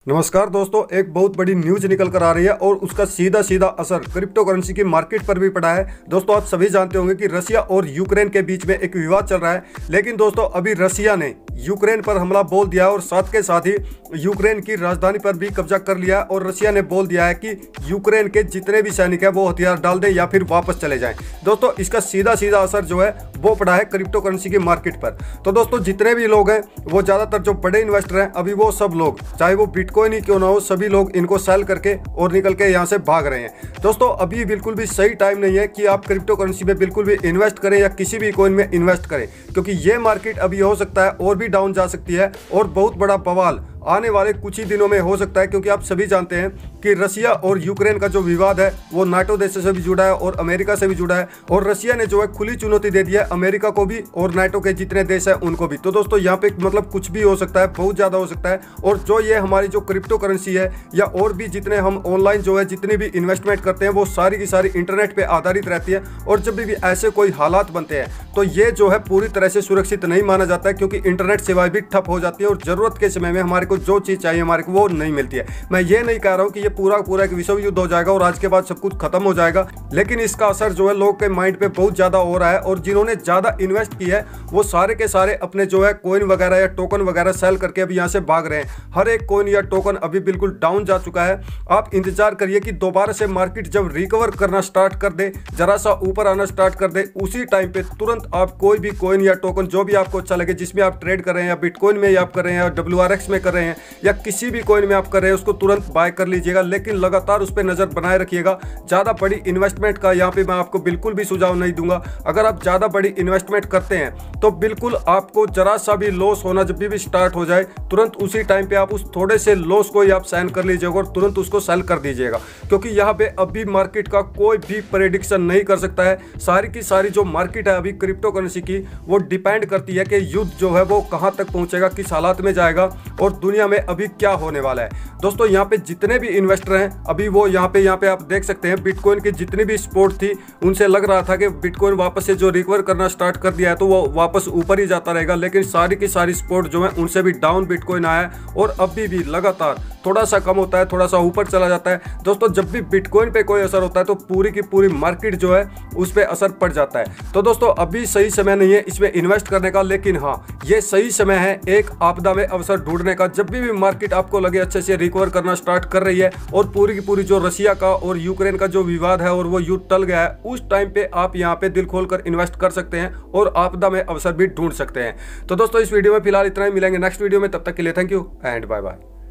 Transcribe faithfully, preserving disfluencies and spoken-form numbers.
नमस्कार दोस्तों, एक बहुत बड़ी न्यूज निकल कर आ रही है और उसका सीधा सीधा असर क्रिप्टो करेंसी की मार्केट पर भी पड़ा है। दोस्तों, आप सभी जानते होंगे कि रसिया और यूक्रेन के बीच में एक विवाद चल रहा है, लेकिन दोस्तों अभी रसिया ने यूक्रेन पर हमला बोल दिया और साथ के साथ ही यूक्रेन की राजधानी पर भी कब्जा कर लिया और रसिया ने बोल दिया है कि यूक्रेन के जितने भी सैनिक हैं वो हथियार डाल दें या फिर वापस चले जाएं। दोस्तों, इसका सीधा सीधा असर जो है वो पड़ा है क्रिप्टो करेंसी की मार्केट पर। तो दोस्तों, जितने भी लोग हैं वो ज़्यादातर जो बड़े इन्वेस्टर हैं अभी वो सब लोग, चाहे वो बिटकॉइन ही क्यों ना हो, सभी लोग इनको सेल करके और निकल के यहाँ से भाग रहे हैं। दोस्तों, अभी बिल्कुल भी सही टाइम नहीं है कि आप क्रिप्टो करेंसी में बिल्कुल भी इन्वेस्ट करें या किसी भी कॉइन में इन्वेस्ट करें, क्योंकि ये मार्केट अभी हो सकता है और भी डाउन जा सकती है और बहुत बड़ा बवाल आने वाले कुछ ही दिनों में हो सकता है। क्योंकि आप सभी जानते हैं कि रसिया और यूक्रेन का जो विवाद है वो नाटो देशों से भी जुड़ा है और अमेरिका से भी जुड़ा है, और रसिया ने जो है खुली चुनौती दे दी है अमेरिका को भी और नाटो के जितने देश हैं उनको भी। तो दोस्तों, यहाँ पे मतलब कुछ भी हो सकता है, बहुत ज़्यादा हो सकता है। और जो ये हमारी जो क्रिप्टो करेंसी है या और भी जितने हम ऑनलाइन जो है जितनी भी इन्वेस्टमेंट करते हैं वो सारी की सारी इंटरनेट पर आधारित रहती है, और जब भी ऐसे कोई हालात बनते हैं तो ये जो है पूरी तरह से सुरक्षित नहीं माना जाता है, क्योंकि इंटरनेट सेवाएं भी ठप हो जाती है और ज़रूरत के समय में हमारे को जो चीज़ चाहिए हमारे को वो नहीं मिलती है। मैं ये नहीं कह रहा हूँ कि ये पूरा पूरा एक विश्व युद्ध हो जाएगा और आज के बाद सब कुछ खत्म हो जाएगा, लेकिन इसका असर जो है लोगों के माइंड पे बहुत ज़्यादा हो रहा है। और जिन्होंने ज़्यादा इन्वेस्ट किया है वो सारे के सारे अपने जो है कॉइन वगैरह या टोकन वगैरह सेल करके अभी यहाँ से भाग रहे हैं। हर एक कॉइन या टोकन अभी बिल्कुल डाउन जा चुका है। आप इंतजार करिए कि दोबारा से मार्केट जब रिकवर करना स्टार्ट कर दे, जरा सा ऊपर आना स्टार्ट कर दे, उसी टाइम पे तुरंत आप कोई भी कॉइन या टोकन जो भी आपको अच्छा लगे, जिसमें आप ट्रेड कर रहे हैं या बिटकॉइन में आप कर रहे हैं या डब्ल्यू आर एक्स में कर रहे हैं या किसी भी कॉइन में आप कर रहे हैं, उसको तुरंत बाय कर लीजिएगा। लेकिन लगातार उस पर नजर बनाए रखिएगा। ज्यादा बड़ी इन्वेस्टमेंट का यहाँ पे मैं आपको बिल्कुल भी सुझाव नहीं दूंगा। अगर आप ज्यादा बड़ी इन्वेस्टमेंट करते हैं तो बिल्कुल आपको जरा सा भी लॉस होना जब भी स्टार्ट हो जाए, तुरंत उसी टाइम पे आप उस थोड़े से लॉस को ही आप साइन कर लीजिएगा और तुरंत उसको सेल कर दीजिएगा, क्योंकि यहाँ पे अभी मार्केट का कोई भी प्रेडिक्शन नहीं कर सकता है। सारी की सारी जो मार्केट है अभी क्रिप्टो करेंसी की वो डिपेंड करती है कि युद्ध जो है वो कहाँ तक पहुंचेगा, किस हालात में जाएगा और दुनिया में अभी क्या होने वाला है। दोस्तों, यहाँ पे जितने भी इन्वेस्टर हैं अभी वो यहाँ पे यहाँ पे आप देख सकते हैं बिटकॉइन की जितनी भी सपोर्ट थी उनसे लग रहा था कि बिटकॉइन वापस से जो रिकवर करना स्टार्ट कर दिया है तो वो वापस ऊपर ही जाता रहेगा, लेकिन सारी की सारी सपोर्ट जो है उनसे भी डाउन बिटकॉइन आया है और अभी भी लगातार थोड़ा सा कम होता है, थोड़ा सा ऊपर चला जाता है। दोस्तों, जब भी बिटकॉइन पे कोई असर होता है तो पूरी की पूरी मार्केट जो है उस पर असर पड़ जाता है। तो दोस्तों, अभी सही समय नहीं है इसमें इन्वेस्ट करने का, लेकिन हाँ ये सही समय है एक आपदा में अवसर ढूंढने का। जब भी, भी मार्केट आपको लगे अच्छे से रिकवर करना स्टार्ट कर रही है और पूरी की पूरी जो रसिया का और यूक्रेन का जो विवाद है और वो युद्ध टल गया है, उस टाइम पे आप यहाँ पे दिल खोलकर इन्वेस्ट कर सकते हैं और आपदा में अवसर भी ढूंढ सकते हैं। तो दोस्तों, इस वीडियो में फिलहाल इतना ही। मिलेंगे नेक्स्ट वीडियो में, तब तक के लिए thank you and bye bye.